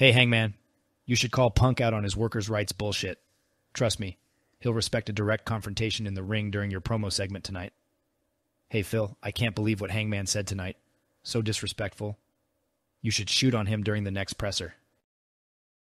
Hey, Hangman, you should call Punk out on his workers' rights bullshit. Trust me, he'll respect a direct confrontation in the ring during your promo segment tonight. Hey, Phil, I can't believe what Hangman said tonight. So disrespectful. You should shoot on him during the next presser.